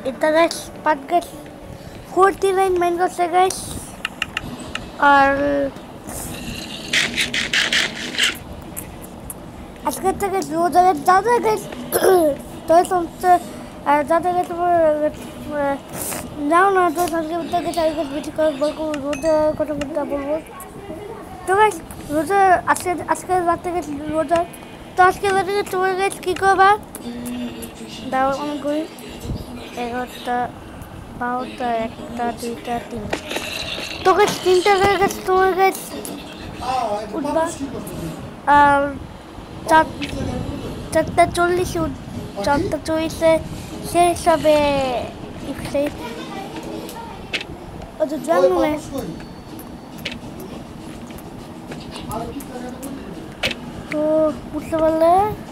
এটা গাছ 5 গাছ 49 মাইন করছে গাছ আর আজকে থেকে রোজার দাদা গাছ তো দাদা গাছ নাও না তো আজকে থেকে 4 গাছ বেশি করে বলবো রোজা কথা বলবো তো গাছ রোজা আজকে রাত থেকে রোজা তো আজকে রাতে তোমার গাছ কী করবা দাও অনেক করি 11টা 12টা 1টা 2টা 3টা তো গাছ 3টা গাছ তোমার গাছ উঠবা আর 4:40 4:40 শেষ হবে ও তো জানো না তো বুঝতে পারলে